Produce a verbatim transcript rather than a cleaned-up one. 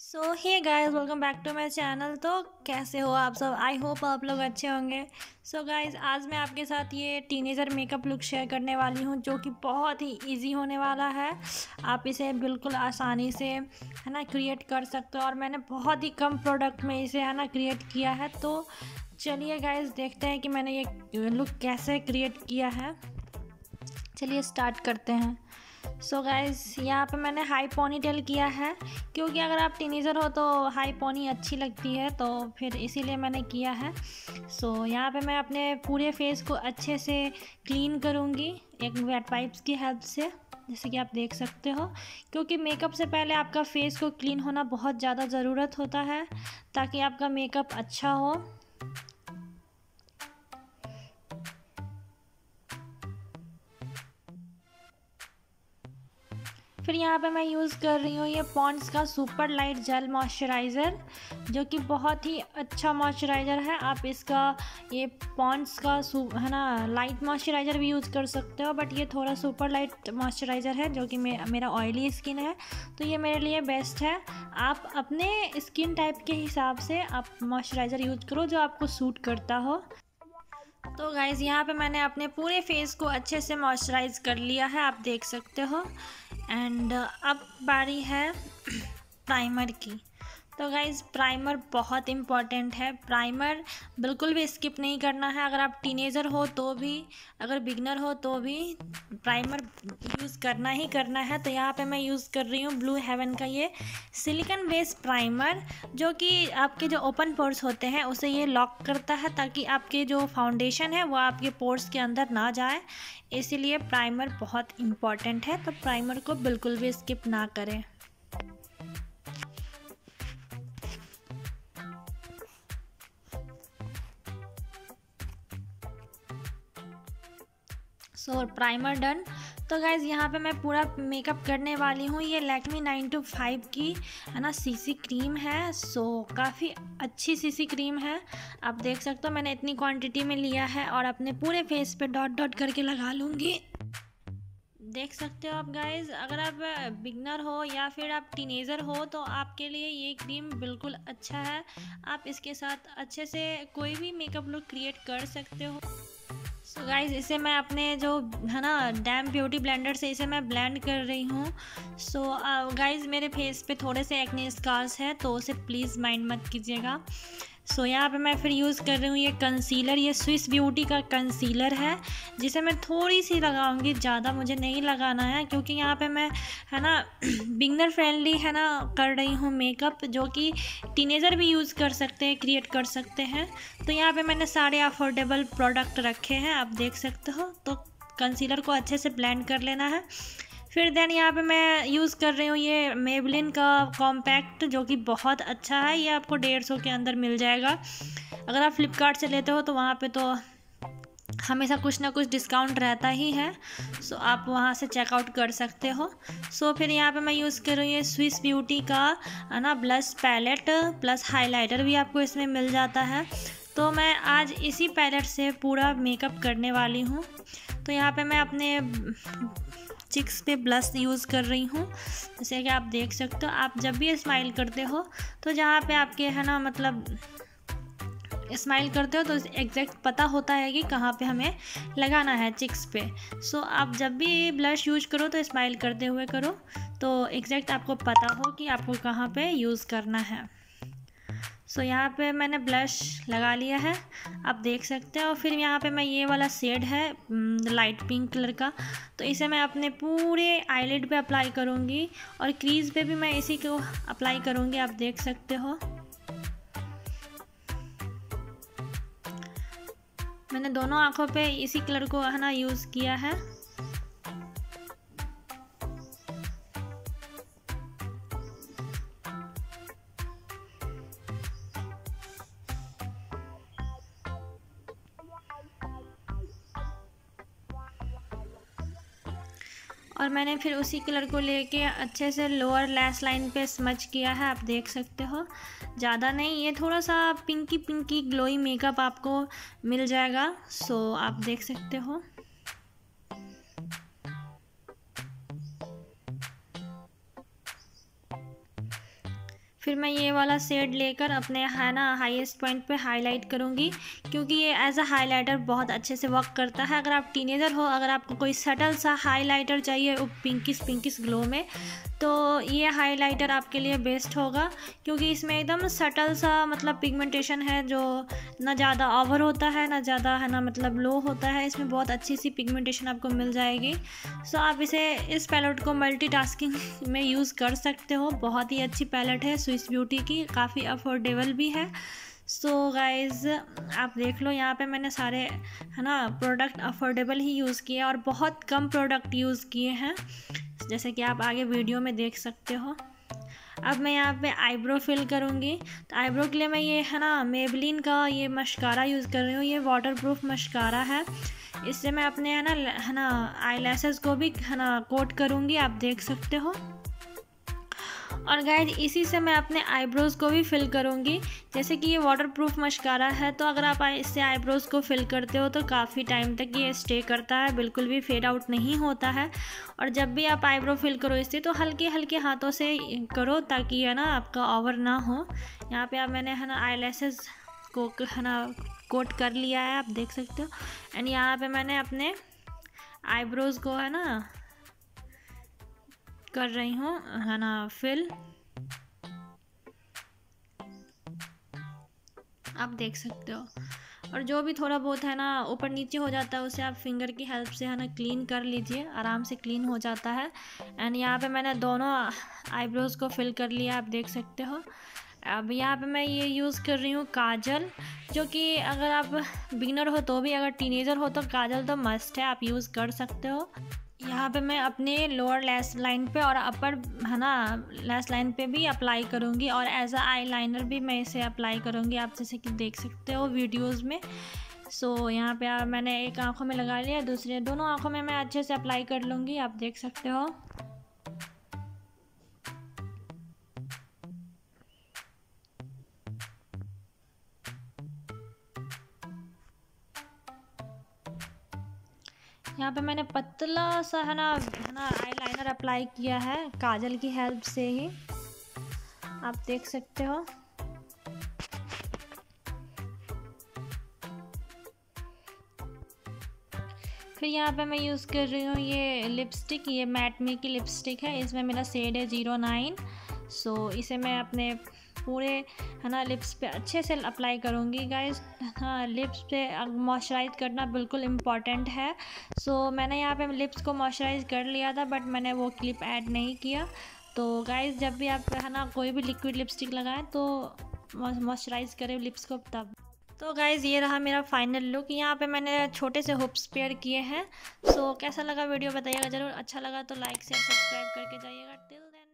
So hey guys, welcome back to my channel. तो कैसे हो आप सब? आई होप आप लोग अच्छे होंगे। सो so गाइस, आज मैं आपके साथ ये टीनेजर मेकअप लुक शेयर करने वाली हूँ, जो कि बहुत ही इजी होने वाला है। आप इसे बिल्कुल आसानी से है ना क्रिएट कर सकते हो, और मैंने बहुत ही कम प्रोडक्ट में इसे है ना क्रिएट किया है। तो चलिए गाइस, देखते हैं कि मैंने ये लुक कैसे क्रिएट किया है। चलिए स्टार्ट करते हैं। सो गाइस, यहाँ पे मैंने हाई पोनी टेल किया है, क्योंकि अगर आप टीनेजर हो तो हाई पोनी अच्छी लगती है, तो फिर इसीलिए मैंने किया है। सो so, यहाँ पे मैं अपने पूरे फेस को अच्छे से क्लीन करूँगी एक वेट वाइप्स की हेल्प से, जैसे कि आप देख सकते हो। क्योंकि मेकअप से पहले आपका फेस को क्लीन होना बहुत ज़्यादा ज़रूरत होता है, ताकि आपका मेकअप अच्छा हो। फिर यहाँ पे मैं यूज़ कर रही हूँ ये पॉन्ड्स का सुपर लाइट जेल मॉइस्चराइज़र, जो कि बहुत ही अच्छा मॉइस्चराइज़र है। आप इसका ये पॉन्ड्स का सु है ना लाइट मॉइस्चराइज़र भी यूज़ कर सकते हो, बट ये थोड़ा सुपर लाइट मॉइस्चराइज़र है, जो कि मे मेरा ऑयली स्किन है, तो ये मेरे लिए बेस्ट है। आप अपने स्किन टाइप के हिसाब से आप मॉइस्चराइज़र यूज़ करो जो आपको सूट करता हो। तो गाइज़, यहाँ पे मैंने अपने पूरे फेस को अच्छे से मॉइस्चराइज़ कर लिया है, आप देख सकते हो। एंड अब बारी है प्राइमर की। तो गाइज़, प्राइमर बहुत इम्पॉर्टेंट है। प्राइमर बिल्कुल भी स्किप नहीं करना है। अगर आप टीनेजर हो तो भी, अगर बिगनर हो तो भी प्राइमर यूज़ करना ही करना है। तो यहाँ पे मैं यूज़ कर रही हूँ ब्लू हेवन का ये सिलिकॉन बेस्ड प्राइमर, जो कि आपके जो ओपन पोर्स होते हैं उसे ये लॉक करता है, ताकि आपके जो फाउंडेशन है वो आपके पोर्स के अंदर ना जाए। इसीलिए प्राइमर बहुत इम्पॉर्टेंट है, तो प्राइमर को बिल्कुल भी स्किप ना करें। So so, primer done. तो गाइज़, यहाँ पे मैं पूरा मेकअप करने वाली हूँ। ये लैक्मे नाइन टू फाइव की है ना सीसी क्रीम है। सो so, काफ़ी अच्छी सीसी क्रीम है, आप देख सकते हो। मैंने इतनी क्वांटिटी में लिया है और अपने पूरे फेस पे डॉट डॉट करके लगा लूँगी। देख सकते हो आप गाइज़, अगर आप बिगनर हो या फिर आप टीनेजर हो तो आपके लिए ये क्रीम बिल्कुल अच्छा है। आप इसके साथ अच्छे से कोई भी मेकअप लुक क्रिएट कर सकते हो। सो so गाइज़, इसे मैं अपने जो है ना डैम ब्यूटी ब्लेंडर से इसे मैं ब्लेंड कर रही हूँ। सो गाइज़, मेरे फेस पे थोड़े से एक्ने स्कार्स है, तो उसे प्लीज़ माइंड मत कीजिएगा। सो so, यहाँ पे मैं फिर यूज़ कर रही हूँ ये कंसीलर। ये स्विस ब्यूटी का कंसीलर है, जिसे मैं थोड़ी सी लगाऊंगी, ज़्यादा मुझे नहीं लगाना है, क्योंकि यहाँ पे मैं है ना बिगनर फ्रेंडली है ना कर रही हूँ मेकअप, जो कि टीनेजर भी यूज़ कर सकते हैं, क्रिएट कर सकते हैं। तो यहाँ पे मैंने सारे अफोर्डेबल प्रोडक्ट रखे हैं, आप देख सकते हो। तो कंसीलर को अच्छे से ब्लेंड कर लेना है। फिर देन यहाँ पे मैं यूज़ कर रही हूँ ये मेबलिन का कॉम्पैक्ट, जो कि बहुत अच्छा है। ये आपको डेढ़ सौ के अंदर मिल जाएगा। अगर आप फ्लिपकार्ट से लेते हो तो वहाँ पे तो हमेशा कुछ ना कुछ डिस्काउंट रहता ही है। सो आप वहाँ से चेकआउट कर सकते हो। सो फिर यहाँ पे मैं यूज़ कर रही हूँ ये स्विस ब्यूटी का है ना ब्लश पैलेट, प्लस हाइलाइटर भी आपको इसमें मिल जाता है। तो मैं आज इसी पैलेट से पूरा मेकअप करने वाली हूँ। तो यहाँ पे मैं अपने चिक्स पे ब्लश यूज़ कर रही हूँ, जैसे कि आप देख सकते हो। आप जब भी स्माइल करते हो तो जहाँ पे आपके है ना मतलब स्माइल करते हो तो एग्जैक्ट पता होता है कि कहाँ पे हमें लगाना है चिक्स पे। सो आप जब भी ब्लश यूज करो तो स्माइल करते हुए करो, तो एग्जैक्ट आपको पता हो कि आपको कहाँ पे यूज़ करना है। सो so, यहाँ पे मैंने ब्लश लगा लिया है, आप देख सकते हैं। और फिर यहाँ पे मैं ये वाला शेड है लाइट पिंक कलर का, तो इसे मैं अपने पूरे आईलिड पे अप्लाई करूँगी, और क्रीज पे भी मैं इसी को अप्लाई करूँगी, आप देख सकते हो। मैंने दोनों आँखों पे इसी कलर को है ना यूज़ किया है। और मैंने फिर उसी कलर को लेके अच्छे से लोअर लैश लाइन पे स्मच किया है, आप देख सकते हो। ज़्यादा नहीं, ये थोड़ा सा पिंकी पिंकी ग्लोई मेकअप आपको मिल जाएगा। सो आप देख सकते हो। फिर मैं ये वाला शेड लेकर अपने है ना हाईएस्ट पॉइंट पे हाईलाइट करूँगी, क्योंकि ये एज अ हाईलाइटर बहुत अच्छे से वर्क करता है। अगर आप टीनेजर हो, अगर आपको कोई सटल सा हाईलाइटर चाहिए पिंकिश पिंकिश ग्लो में, तो ये हाइलाइटर आपके लिए बेस्ट होगा, क्योंकि इसमें एकदम सटल सा मतलब पिगमेंटेशन है, जो ना ज़्यादा ओवर होता है ना ज़्यादा है ना मतलब लो होता है। इसमें बहुत अच्छी सी पिगमेंटेशन आपको मिल जाएगी। सो आप इसे इस पैलेट को मल्टीटास्किंग में यूज़ कर सकते हो। बहुत ही अच्छी पैलेट है स्विस ब्यूटी की, काफ़ी अफोर्डेबल भी है। सो so गाइज़ आप देख लो, यहाँ पे मैंने सारे है ना प्रोडक्ट अफोर्डेबल ही यूज़ किए और बहुत कम प्रोडक्ट यूज़ किए हैं, जैसे कि आप आगे वीडियो में देख सकते हो। अब मैं यहाँ पे आईब्रो फिल करूँगी। तो आईब्रो के लिए मैं ये है ना मेबलिन का ये मस्कारा यूज़ कर रही हूँ। ये वाटरप्रूफ मस्कारा है। इससे मैं अपने है ना है ना आई लैशेज़ को भी है ना कोट करूँगी, आप देख सकते हो। और गाइज इसी से मैं अपने आईब्रोज़ को भी फिल करूँगी। जैसे कि ये वाटरप्रूफ मस्कारा है, तो अगर आप इससे आईब्रोज़ को फिल करते हो तो काफ़ी टाइम तक ये स्टे करता है, बिल्कुल भी फेड आउट नहीं होता है। और जब भी आप आईब्रो फिल करो इससे, तो हल्के हल्के हाथों से करो, ताकि है ना आपका ओवर ना हो। यहाँ पे आप मैंने है ना आई लैशेज़ को है ना कोट कर लिया है, आप देख सकते हो। एंड यहाँ पे मैंने अपने आईब्रोज़ को है ना कर रही हूँ है ना फिल, आप देख सकते हो। और जो भी थोड़ा बहुत है ना ऊपर नीचे हो जाता है, उसे आप फिंगर की हेल्प से है ना क्लीन कर लीजिए, आराम से क्लीन हो जाता है। एंड यहाँ पे मैंने दोनों आईब्रोज़ को फिल कर लिया, आप देख सकते हो। अब यहाँ पे मैं ये यूज़ कर रही हूँ काजल, जो कि अगर आप बिगिनर हो तो भी, अगर टीनेजर हो तो काजल तो मस्ट है, आप यूज़ कर सकते हो। यहाँ पे मैं अपने लोअर लैश लाइन पे और अपर है ना लैश लाइन पे भी अप्लाई करूँगी, और एज अ आई लाइनर भी मैं इसे अप्लाई करूँगी, आप जैसे कि देख सकते हो वीडियोस में। सो so, यहाँ पे मैंने एक आँखों में लगा लिया, दूसरे दोनों आँखों में मैं अच्छे से अप्लाई कर लूँगी, आप देख सकते हो। यहाँ पे मैंने पतला सा है ना है ना आई लाइनर अप्लाई किया है काजल की हेल्प से ही, आप देख सकते हो। फिर यहाँ पे मैं यूज़ कर रही हूँ ये लिपस्टिक, ये मैट मी की लिपस्टिक है, इसमें मेरा शेड है ज़ीरो नाइन। सो इसे मैं अपने पूरे है ना लिप्स पे अच्छे से अप्लाई करूँगी गाइस। हाँ, लिप्स पे मॉइस्चराइज करना बिल्कुल इम्पॉर्टेंट है। सो so, मैंने यहाँ पे लिप्स को मॉइस्चराइज कर लिया था, बट मैंने वो क्लिप ऐड नहीं किया। तो गाइस जब भी आप है ना कोई भी लिक्विड लिपस्टिक लगाएं तो मॉइस्चराइज करें लिप्स को तब। तो गाइज़ ये रहा मेरा फाइनल लुक। यहाँ पे मैंने छोटे से हुप्स पेयर किए हैं। सो so, कैसा लगा वीडियो बताइएगा ज़रूर। अच्छा लगा तो लाइक शेयर सब्सक्राइब करके जाइएगा। Till then.